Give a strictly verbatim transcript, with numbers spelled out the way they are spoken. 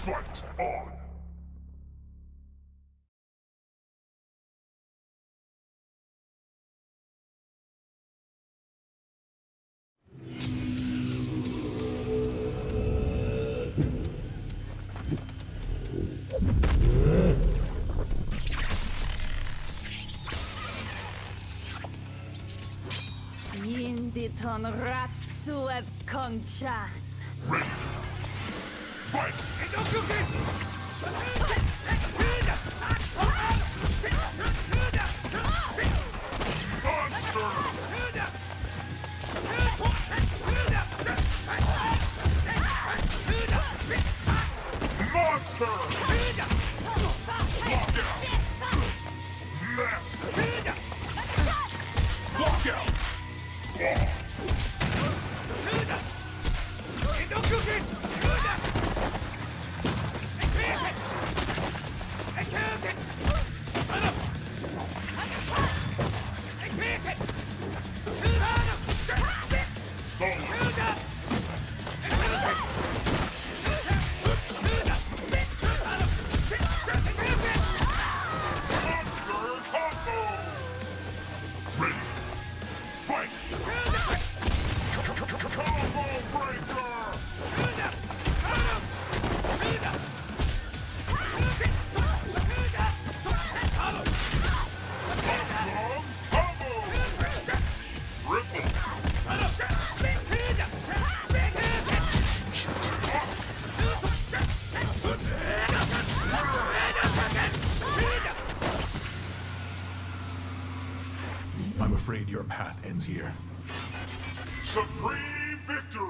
Fight on! ยินดีต้อนรับสู่เว็บของฉัน Ready! Fight! Monster! Monster! Lock out! Master! I'm afraid your path ends here. Supreme victory!